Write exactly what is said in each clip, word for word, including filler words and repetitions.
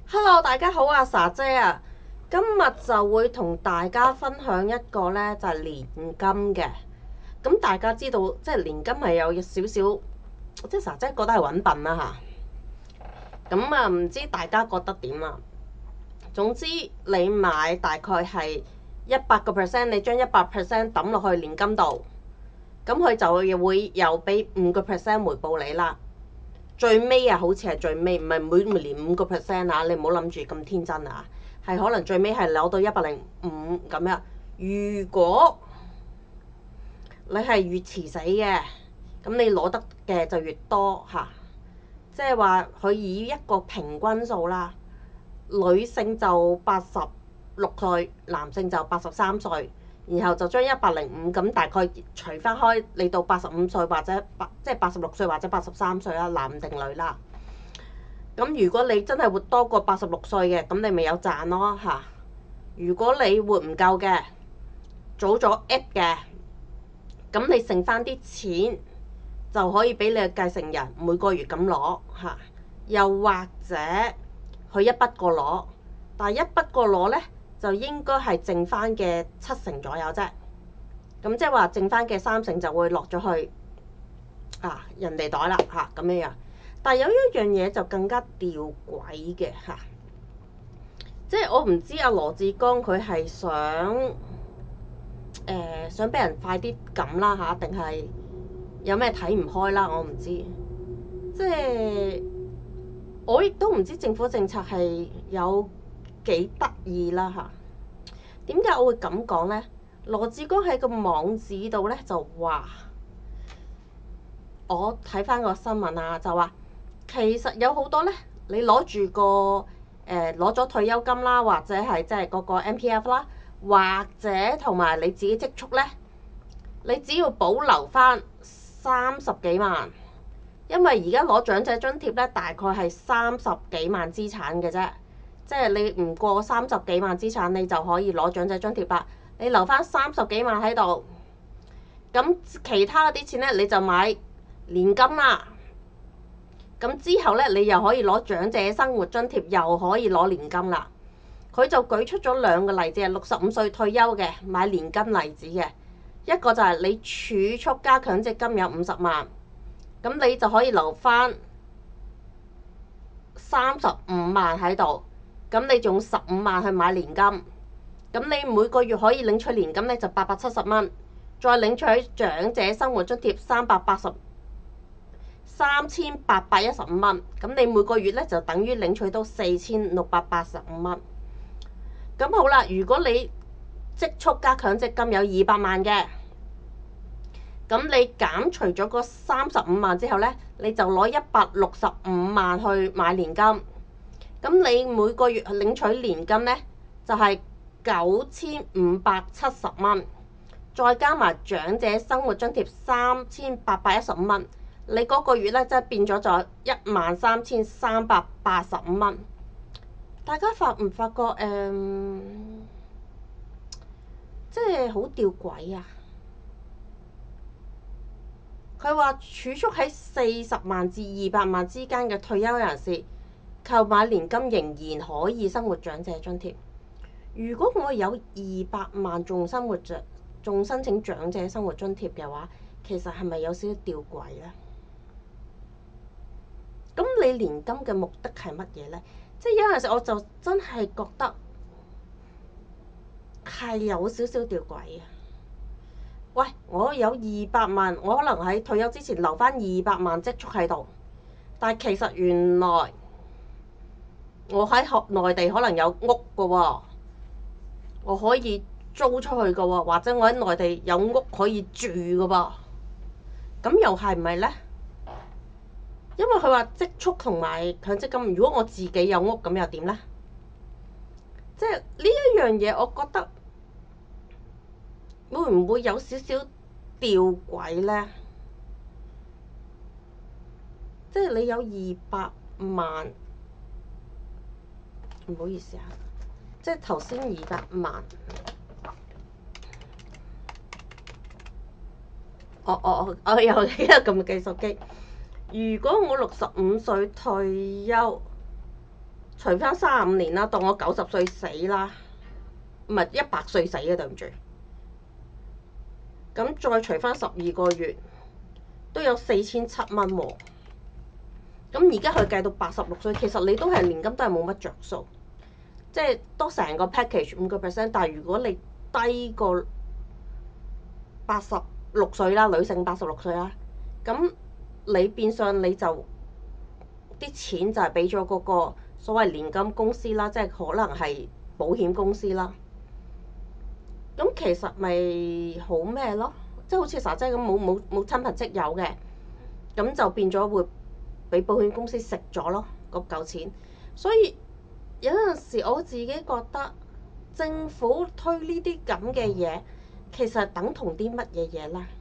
Hello，大家好啊，莎姐啊，今日就會同大家分享一個呢，就係、年金嘅。咁大家知道，即係年金係有少少，即係莎姐覺得係揾笨啦吓。咁啊，唔知大家覺得點啊？總之你買大概係一百個 percent，你將一百 percent 抌落去年金度，咁佢就會又俾五個 percent 回報你啦。最尾啊，好似係最尾，唔係每每年五個 percent 啊！你唔好諗住咁天真啊，係可能最尾係攞到一百零五咁樣。如果你係越遲死嘅，咁你攞得嘅就越多嚇。即係話佢以一個平均數啦，女性就八十六歲，男性就八十三歲，然後就將一百零五咁大概除翻開，你到八十五歲或者八即係八十六歲或者八十三歲啦，男定女啦。咁如果你真係活多過八十六歲嘅，咁你咪有賺咯嚇。如果你活唔夠嘅，早咗 at 嘅，咁你剩翻啲錢就可以俾你嘅繼承人每個月咁攞嚇。又或者佢一筆過攞，但係一筆過攞呢，就應該係剩翻嘅七成左右啫。咁即係話剩翻嘅三成就會落咗去啊人哋袋啦嚇咁樣樣。但係有一樣嘢就更加吊詭嘅嚇，即係我唔知阿羅致光佢係想誒、呃、想俾人快啲撳啦嚇，定係有咩睇唔開啦？我唔知，即係我亦都唔知政府政策係有幾得意啦嚇。點解我會咁講呢？羅致光喺個網址度呢就話，我睇翻個新聞啊，就話。其實有好多呢，你攞住個誒攞咗退休金啦，或者係即係嗰個 M P F 啦，或者同埋你自己積蓄呢，你只要保留翻三十幾萬，因為而家攞長者津貼呢，大概係三十幾萬資產嘅啫，即係你唔過三十幾萬資產，你就可以攞長者津貼啦。你留翻三十幾萬喺度，咁其他嗰啲錢呢，你就買年金啦。咁之後咧，你又可以攞長者生活津貼，又可以攞年金啦。佢就舉出咗兩個例子，係六十五歲退休嘅買年金例子嘅。一個就係你儲蓄加強積金有五十萬，咁你就可以留翻三十五萬喺度，咁你仲十五萬去買年金，咁你每個月可以領取年金咧就八百七十蚊，再領取長者生活津貼三百八十。三千八百一十五蚊，咁你每個月咧就等於領取到四千六百八十五蚊。咁好啦，如果你積蓄加強積金有二百萬嘅，咁你減除咗嗰三十五萬之後咧，你就攞一百六十五萬去買年金。咁你每個月領取年金咧就係九千五百七十蚊，再加埋長者生活津貼三千八百一十五蚊。你嗰個月咧，即係變咗咗一萬三千三百八十五蚊。大家發唔發覺誒、嗯，即係好吊詭啊！佢話儲蓄喺四十萬至二百萬之間嘅退休人士，購買年金仍然可以生活長者津貼。如果我有二百萬仲生活着，仲申請長者生活津貼嘅話，其實係咪有少少吊詭呢？咁你年金嘅目的係乜嘢呢？即係有陣時我就真係覺得係有少少吊詭啊！喂，我有二百萬，我可能喺退休之前留翻二百萬積蓄喺度，但係其實原來我喺學內地可能有屋㗎喎，我可以租出去㗎喎，或者我喺內地有屋可以住㗎噃，咁又係唔係呢？因為佢話積蓄同埋強積金，如果我自己有屋咁又點呢？即係呢一樣嘢，我覺得會唔會有少少吊詭呢？即係你有二百萬，唔好意思啊，即係頭先二百萬，我我我有呢個咁嘅計數機。如果我六十五歲退休，儲除翻三十五年啦，當我九十歲死啦，唔係一百歲死嘅，對唔住。咁再除翻十二個月，都有四千七蚊喎。咁而家佢計到八十六歲，其實你都係年金都係冇乜着數，即係多成個 package 五個 percent。但係如果你低過八十六歲啦，女性八十六歲啦，咁你變相你就啲錢就係俾咗嗰個所謂年金公司啦，即係可能係保險公司啦。咁其實咪好咩咯？即係好似傻仔咁冇冇冇親朋戚友嘅，咁就變咗會俾保險公司食咗咯嗰嚿錢。所以有陣時我自己覺得政府推呢啲咁嘅嘢，其實等同啲乜嘢嘢呢？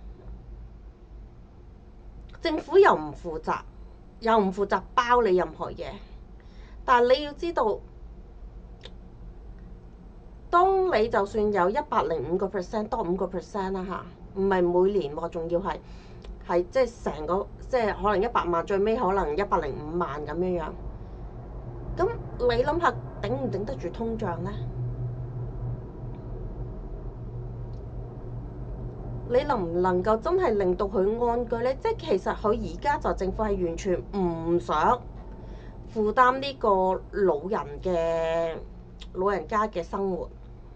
政府又唔負責，又唔負責包你任何嘢，但係你要知道。當你就算有一百零五個 percent 多五個 percent 啦嚇，唔係每年喎，仲要係係即係成個即係可能一百萬，最尾可能一百零五萬咁樣樣。咁你諗下頂唔頂得住通脹呢？你能唔能夠真係令到佢安居呢？即係其實佢而家就政府係完全唔想負擔呢個老人嘅老人家嘅生活。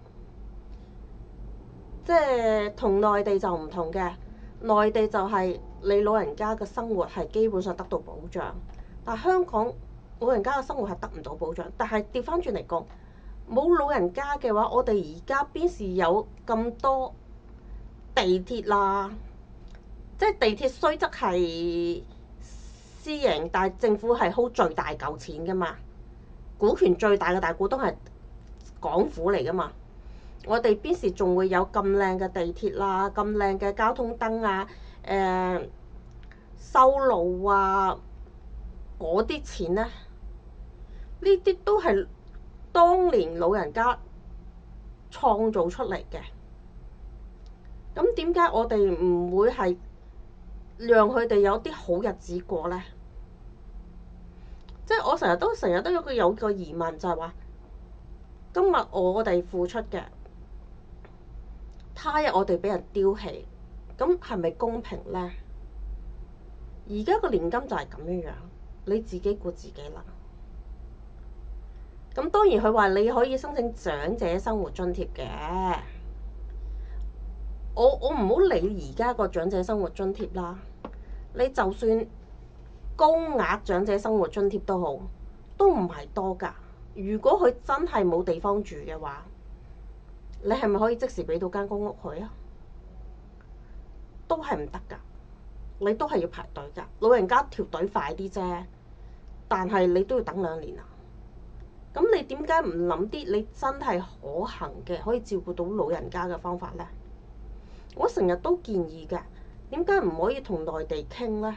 即係同內地就唔同嘅，內地就係你老人家嘅生活係基本上得到保障，但係香港老人家嘅生活係得唔到保障。但係調翻轉嚟講，冇老人家嘅話，我哋而家邊時有咁多地鐵啦？即係地鐵雖則係私營，但係政府係 hold 最大嚿錢噶嘛，股權最大嘅大股東係港府嚟噶嘛。我哋邊時仲會有咁靚嘅地鐵啦，咁靚嘅交通燈啊，誒、呃、修路啊，嗰啲錢呢？呢啲都係當年老人家創造出嚟嘅。咁點解我哋唔會係讓佢哋有啲好日子過呢？即係我成日都成日都有個有個疑問，就係話今日我哋付出嘅，他日我哋俾人丟棄，咁係咪公平呢？而家個年金就係咁樣樣，你自己顧自己啦。咁當然佢話你可以申請長者生活津貼嘅，我我唔好理而家個長者生活津貼啦。你就算高額長者生活津貼都好，都唔係多㗎。如果佢真係冇地方住嘅話，你係咪可以即時俾到間公屋佢啊？都係唔得㗎，你都係要排隊㗎。老人家條隊快啲啫，但係你都要等兩年啊。咁你點解唔諗啲你真係可行嘅，可以照顧到老人家嘅方法呢？我成日都建議㗎，點解唔可以同內地傾呢？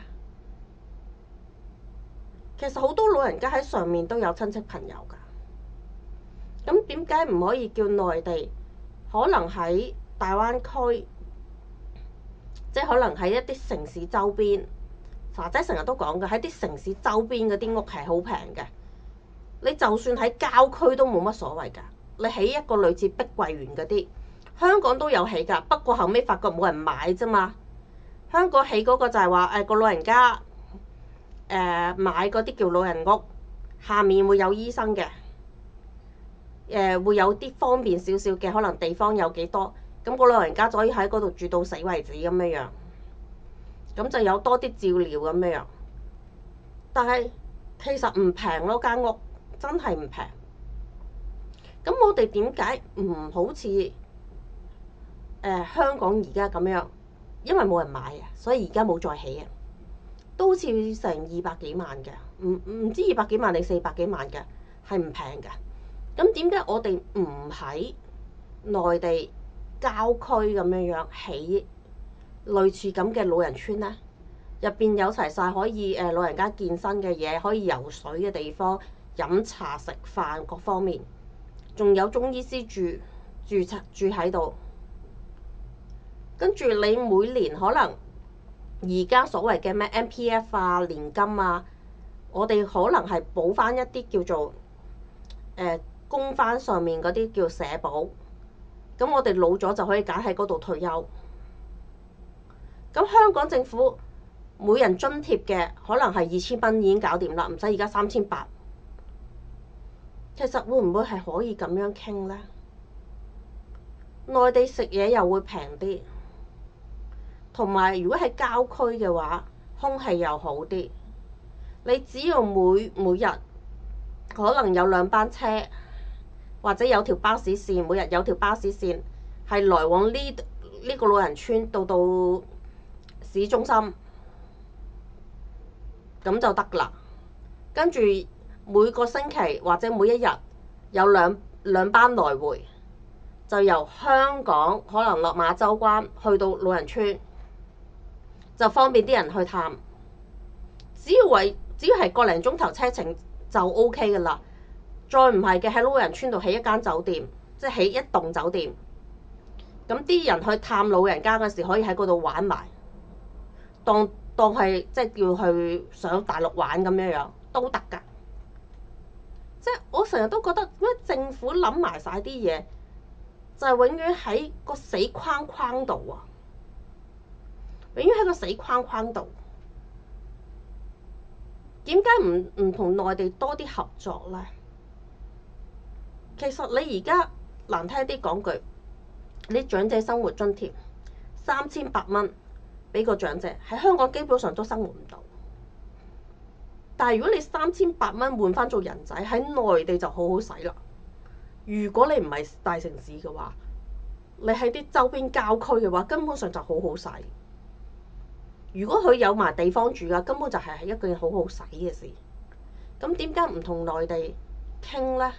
其實好多老人家喺上面都有親戚朋友㗎，咁點解唔可以叫內地？可能喺大灣區，即係可能喺一啲城市周邊，傻仔成日都講嘅，喺啲城市周邊嗰啲屋係好平嘅。你就算喺郊區都冇乜所謂㗎。你起一個類似碧桂園嗰啲，香港都有起㗎，不過後尾發覺冇人買啫嘛。香港起嗰個就係話誒個老人家誒、呃、買嗰啲叫老人屋，下面會有醫生嘅。誒、呃、會有啲方便少少嘅，可能地方有幾多，咁個老人家就可以喺嗰度住到死為止咁樣樣，咁就有多啲照料咁樣樣。但係其實唔平咯，間屋真係唔平。咁我哋點解唔好似誒、呃、香港而家咁樣？因為冇人買啊，所以而家冇再起啊，都好似成二百幾萬嘅，唔唔知二百幾萬定四百幾萬嘅，係唔平㗎。咁點解我哋唔喺內地郊區咁樣樣起類似咁嘅老人村呢？入邊有齊晒可以誒老人家健身嘅嘢，可以游水嘅地方，飲茶食飯各方面，仲有中醫師住住住喺度。跟住你每年可能而家所謂嘅咩 M P F 啊、年金啊，我哋可能係補翻一啲叫做誒供翻上面嗰啲叫社保，咁我哋老咗就可以揀喺嗰度退休。咁香港政府每人津貼嘅可能係二千蚊已經搞掂啦，唔使而家三千八。其實會唔會係可以咁樣傾呢？內地食嘢又會平啲，同埋如果喺郊區嘅話，空氣又好啲。你只要每每日可能有兩班車，或者有條巴士線，每日有條巴士線係來往呢呢個老人村到到市中心，咁就得啦。跟住每個星期或者每一日有兩兩班來回，就由香港可能落馬洲關去到老人村，就方便啲人去探。只要為只要係個零鐘頭車程就 O K 噶啦。再唔係嘅，喺老人村度起一間酒店，即係起一棟酒店。咁啲人去探老人家嗰時，可以喺嗰度玩埋，當當係即係叫去上大陸玩咁樣樣都得㗎。即係我成日都覺得，咩政府諗埋晒啲嘢，就係永遠喺個死框框度啊！永遠喺個死框框度。點解唔唔同內地多啲合作呢？其實你而家難聽啲講句，你長者生活津貼三千八蚊俾個長者喺香港基本上都生活唔到。但係如果你三千八蚊換翻做人仔喺內地就好好使啦。如果你唔係大城市嘅話，你喺啲周邊郊區嘅話，根本上就好好使。如果佢有埋地方住嘅，根本就係一件好好使嘅事。咁點解唔同內地傾呢？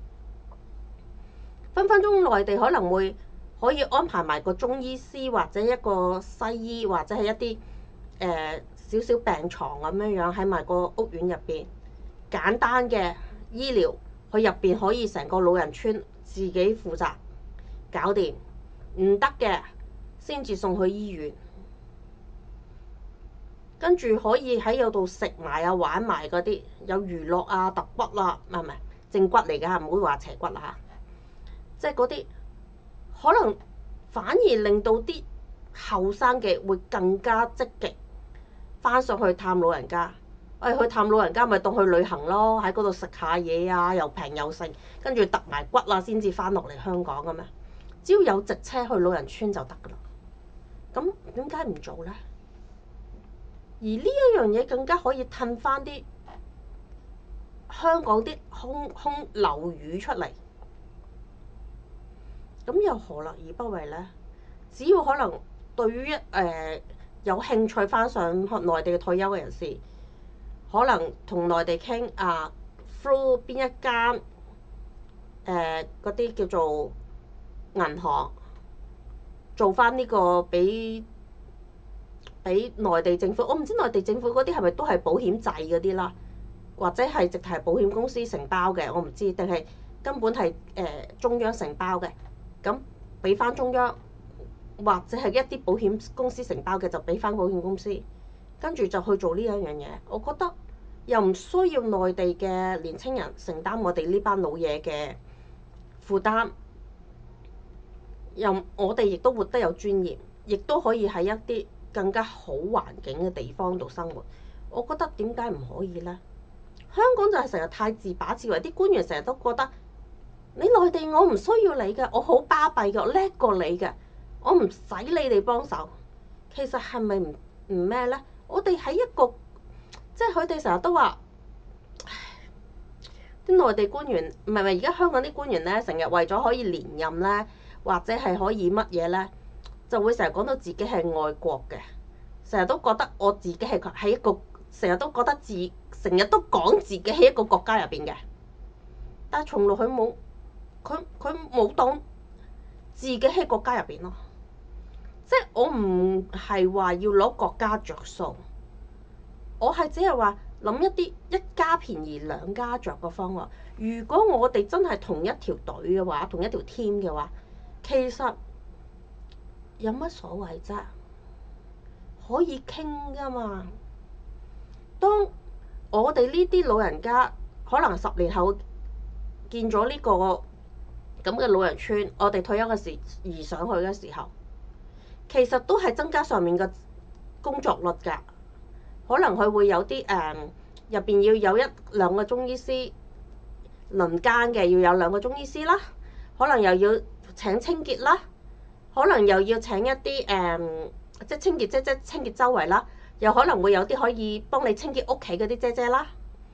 分分鐘內地可能會可以安排埋個中醫師或者一個西醫或者係一啲誒少少病床咁樣樣喺埋個屋苑入邊，簡單嘅醫療，佢入邊可以成個老人村自己負責搞掂。唔得嘅先至送去醫院。跟住可以喺嗰度食埋啊，玩埋嗰啲有娛樂啊，揼骨啦，唔係唔係正骨嚟㗎，唔好話斜骨啦嚇。即係嗰啲可能反而令到啲後生嘅會更加積極翻上去探老人家。誒，去探老人家咪當去旅行咯，喺嗰度食下嘢啊，又平又剩，跟住揼埋骨啊，先至翻落嚟香港嘅咩？只要有直車去老人村就得㗎啦。咁點解唔做呢？而呢一樣嘢更加可以褪翻啲香港啲空空樓宇出嚟，咁又何樂而不為呢？只要可能對於誒、呃、有興趣翻上內地嘅退休嘅人士，可能同內地傾啊 through 邊一間誒嗰啲叫做銀行做翻呢個俾。俾內地政府，我唔知內地政府嗰啲係咪都係保險制嗰啲啦，或者係直係保險公司承包嘅，我唔知，定係根本係誒、呃、中央承包嘅，咁俾翻中央，或者係一啲保險公司承包嘅就俾翻保險公司，跟住就去做呢一樣嘢。我覺得又唔需要內地嘅年青人承擔我哋呢班老嘢嘅負擔，又我哋亦都活得有尊嚴，亦都可以喺一啲更加好環境嘅地方度生活。我覺得點解唔可以呢？香港就係成日太自把自為，啲官員成日都覺得你內地我唔需要你嘅，我好巴閉嘅，我叻過你嘅，我唔使你哋幫手。其實係咪唔唔咩呢？我哋喺一個即係佢哋成日都話，啲內地官員唔係唔係而家香港啲官員呢，成日為咗可以連任呢，或者係可以乜嘢呢？就會成日講到自己係愛國嘅，成日都覺得我自己係喺一個，成日都覺得自成日都講自己喺一個國家入邊嘅，但係從來佢冇，佢佢冇當自己喺國家入邊咯。即係我唔係話要攞國家着數，我係只係話諗一啲一家便宜兩家着嘅方案。如果我哋真係同一條隊嘅話，同一條 team 嘅話，其實有乜所謂啫？可以傾㗎嘛。當我哋呢啲老人家可能十年後見咗呢個咁嘅老人村，我哋退休嘅時移上去嘅時候，其實都係增加上面嘅工作率㗎。可能佢會有啲誒入邊要有一兩個中醫師輪更嘅，要有兩個中醫師啦。可能又要請清潔啦，可能又要請一啲誒、嗯、即係清潔姐姐清潔周圍啦，又可能會有啲可以幫你清潔屋企嗰啲姐姐啦。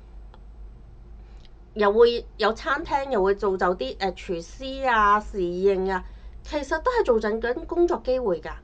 又會有餐廳，又會造就啲誒廚師啊、侍應啊，其實都係造就緊工作機會㗎。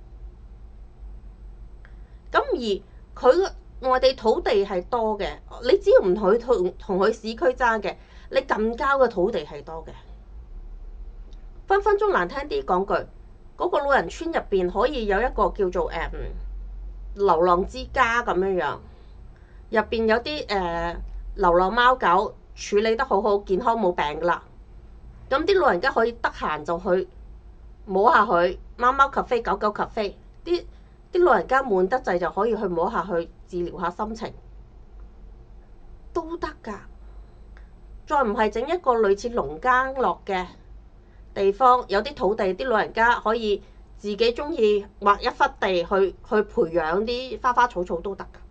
咁而佢外地土地係多嘅，你只要唔同佢同同佢市區爭嘅，你近郊嘅土地係多嘅。分分鐘難聽啲講句，嗰個老人村入邊可以有一個叫做誒流浪之家咁樣樣，入邊有啲誒流浪貓狗處理得好好，健康冇病噶啦。咁啲老人家可以得閒就去摸下佢，貓貓咖啡、狗狗咖啡，啲啲老人家悶得滯就可以去摸下去，治療下心情都得㗎。再唔係整一個類似農耕樂嘅地方，有啲土地，啲老人家可以自己中意劃一忽地去去培養啲花花草草都得㗎。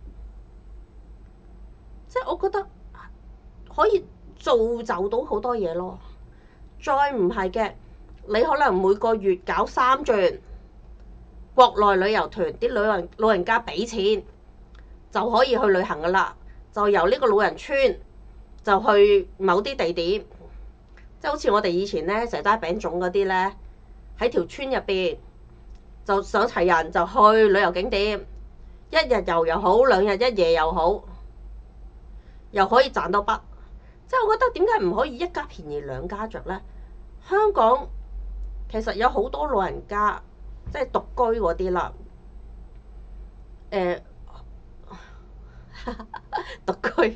即係我覺得可以造就到好多嘢咯。再唔係嘅，你可能每個月搞三轉國內旅遊團，啲老人老人家俾錢就可以去旅行噶啦，就由呢個老人村就去某啲地點，即係好似我哋以前咧蛇齋餅糭嗰啲咧，喺條村入邊就上齊人就去旅遊景點，一日遊又好，兩日一夜又好，又可以賺到筆。即係我覺得點解唔可以一家便宜兩家着咧？香港其實有好多老人家，即係獨居嗰啲啦，誒、呃，獨居，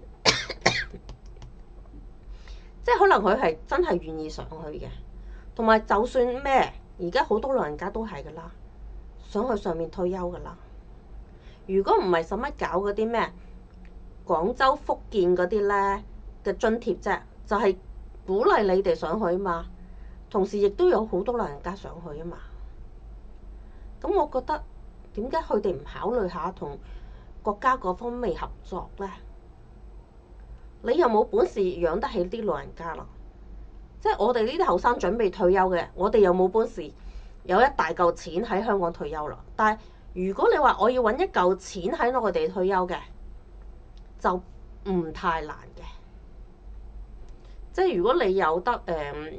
即係可能佢係真係願意上去嘅，同埋就算咩，而家好多老人家都係噶啦，想去上面退休噶啦。如果唔係使乜搞嗰啲咩廣州、福建嗰啲咧嘅津貼啫，就係、是、鼓勵你哋上去啊嘛，同時亦都有好多老人家上去啊嘛。咁我覺得點解佢哋唔考慮下同國家嗰方面合作咧？你又冇本事養得起啲老人家啦，即係我哋呢啲後生準備退休嘅，我哋又冇本事有一大嚿錢喺香港退休啦。但係如果你話我要揾一嚿錢喺內地退休嘅，就唔太難嘅。即係如果你有得誒、嗯，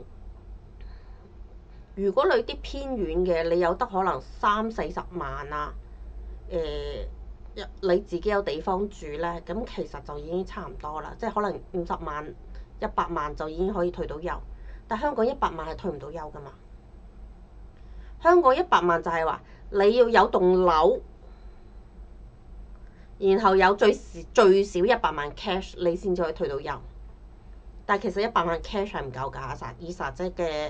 如果你啲偏遠嘅，你有得可能三四十萬啊，誒、呃，你自己有地方住咧，咁其實就已經差唔多啦。即係可能五十萬、一百萬就已經可以退到休，但香港一百萬係退唔到休噶嘛。香港一百萬就係話你要有棟樓，然後有最最少一百萬 cash，你先至可以退到休。但其實一百萬 cash 係唔夠㗎，以實際嘅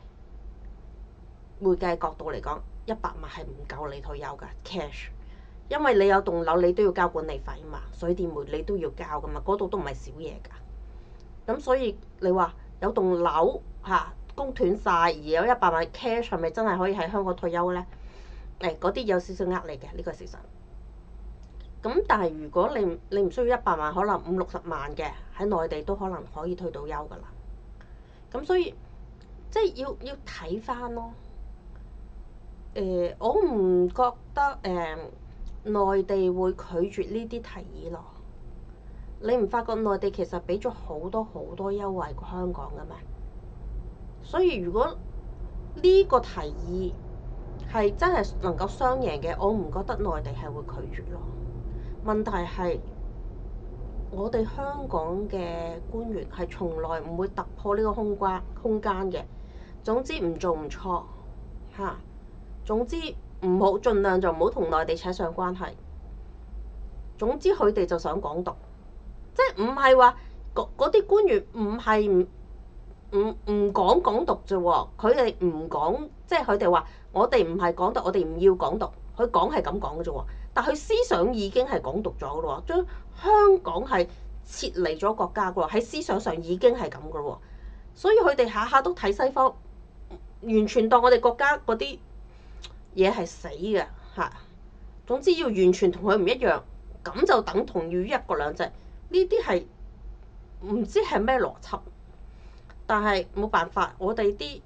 會計角度嚟講，一百萬係唔夠你退休㗎 cash，因為你有棟樓，你都要交管理費嘛，水電煤你都要交㗎嘛，嗰度都唔係少嘢㗎。咁所以你話有棟樓嚇供斷晒，而有一百萬 cash 係咪真係可以喺香港退休咧？誒，嗰啲有少少呃你嘅，呢個係事實。咁但係如果你你唔需要一百萬，可能五六十萬嘅喺內地都可能可以退到休㗎啦。咁所以即係要要睇返咯。誒、呃，我唔覺得誒、呃、內地會拒絕呢啲提議咯。你唔發覺內地其實俾咗好多好多優惠過香港嘅咩？所以如果呢個提議係真係能夠雙贏嘅，我唔覺得內地係會拒絕咯。問題係我哋香港嘅官員係從來唔會突破呢個空關空間嘅。總之唔做唔錯嚇，總之唔好盡量就唔好同內地扯上關係。總之佢哋就想港獨，即係唔係話嗰啲官員唔係唔唔唔講港獨啫喎，佢哋唔講，即係佢哋話我哋唔係港獨，我哋唔要港獨，佢講係咁講嘅啫喎。但佢思想已經係港獨咗嘅咯喎，將香港係撤離咗國家㗎喎，喺思想上已經係咁㗎喎，所以佢哋下下都睇西方，完全當我哋國家嗰啲嘢係死嘅嚇。總之要完全同佢唔一樣，咁就等同於一國兩制。呢啲係唔知係咩邏輯，但係冇辦法，我哋啲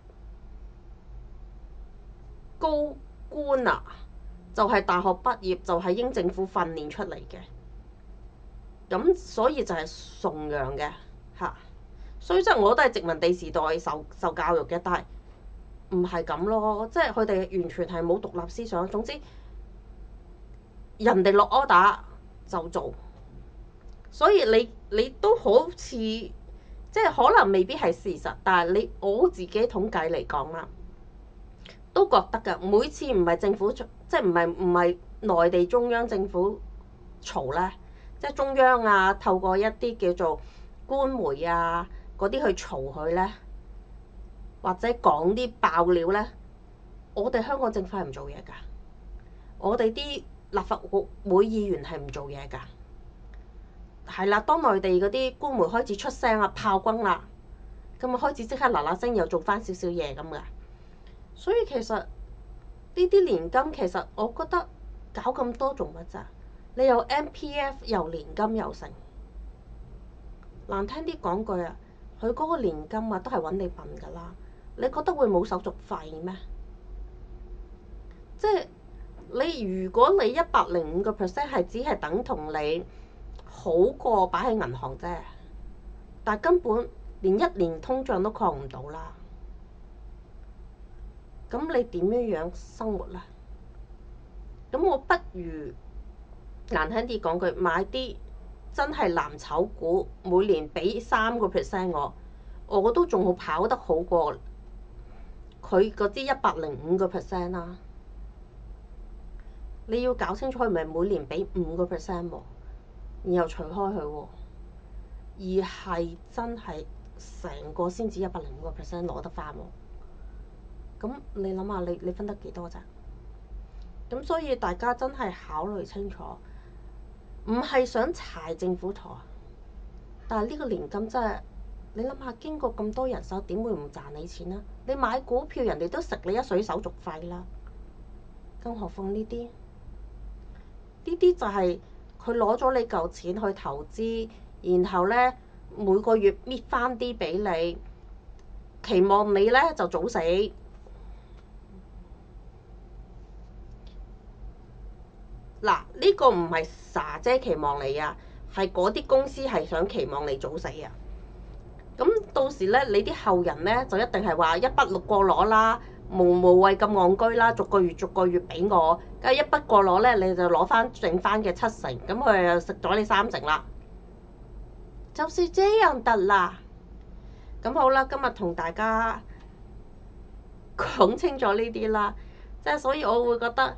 高官啊，就係大學畢業，就係英政府訓練出嚟嘅，咁所以就係崇洋嘅嚇。所以即係我都係殖民地時代受受教育嘅，但係唔係咁咯，即係佢哋完全係冇獨立思想。總之人哋落 order 就做，所以你你都好似即係可能未必係事實，但係你我自己統計嚟講啦，都覺得㗎。每次唔係政府即係唔係唔係內地中央政府嘈咧，即係中央啊透過一啲叫做官媒啊嗰啲去嘈佢咧，或者講啲爆料咧，我哋香港政府係唔做嘢㗎，我哋啲立法會議員係唔做嘢㗎，係啦。當內地嗰啲官媒開始出聲啦、炮轟啦，咁啊開始即刻嗱嗱聲又做翻少少嘢咁㗎。所以其實呢啲年金其實我覺得搞咁多做乜咋？你有 M P F 又年金又成，難聽啲講句啊，佢嗰個年金啊都係揾你笨㗎啦。你覺得會冇手續費咩？即係。你如果你一百零五個 percent 係只係等同你好過擺喺銀行啫，但根本連一年通脹都抗唔到啦。咁你點樣樣生活咧？咁我不如難聽啲講句，買啲真係藍籌股，每年俾三個 percent 我，我都仲好跑得好過佢嗰啲一百零五個 percent 啦。你要搞清楚係咪每年俾五個 percent 喎，然後除開佢喎，而係真係成個先至一百零五個 percent 攞得翻喎。咁你諗下，你你分得幾多咋？咁所以大家真係考慮清楚，唔係想柴政府台，但係呢個年金真係你諗下，經過咁多人手，點會唔賺你錢啊？你買股票人哋都食你一水手續費啦，更何況呢啲？呢啲就係佢攞咗你嚿錢去投資，然後咧每個月搣翻啲俾你，期望你咧就早死。嗱，呢個唔係傻姐期望你啊，係嗰啲公司係想期望你早死啊。咁到時咧，你啲後人咧就一定係話一筆六個攞啦。無無謂咁戇居啦，逐個月逐個月俾我，咁一筆過攞咧，你就攞翻剩翻嘅七成，咁佢又食咗你三成啦，就是這樣得啦。咁好啦，今日同大家講清楚呢啲啦，即係所以我會覺得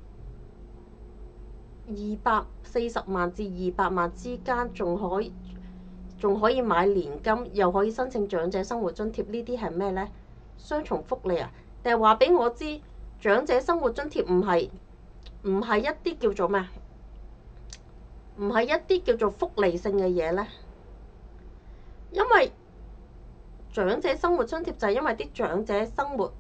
二百四十萬至二百萬之間仲可以仲可以買年金，又可以申請長者生活津貼，呢啲係咩呢？雙重福利啊！定係話俾我知，長者生活津貼唔係唔係一啲叫做咩？唔係一啲叫做福利性嘅嘢呢？因為長者生活津貼就係因為啲長者生活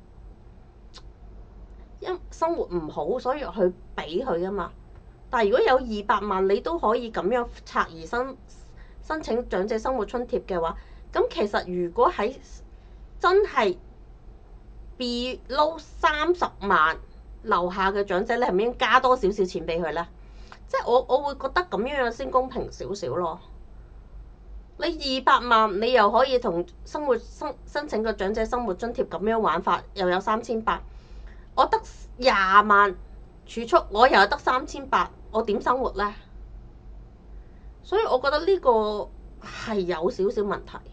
因生活唔好，所以去俾佢噶嘛。但係如果有二百萬，你都可以咁樣拆而申申請長者生活津貼嘅話，咁其實如果喺真係below 三十萬樓下嘅長者，你係咪應加多少少錢俾佢呢？即係我我會覺得咁樣樣先公平少少咯。你二百萬，你又可以同生活申申請個長者生活津貼咁樣玩法，又有三千八。我得廿萬儲蓄，我又得三千八，我點生活呢？所以我覺得呢個係有少少問題。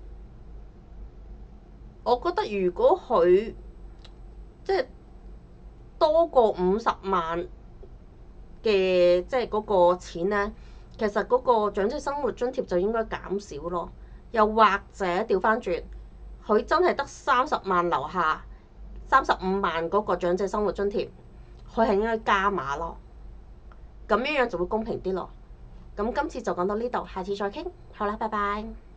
我覺得如果佢即係多過五十萬嘅，即係嗰個錢呢，其實嗰個長者生活津貼就應該減少咯。又或者調翻轉，佢真係得三十萬樓下，三十五萬嗰個長者生活津貼，佢係應該加碼咯。咁樣樣就會公平啲咯。 咁今次就講到呢度，下次再傾。好啦，拜拜。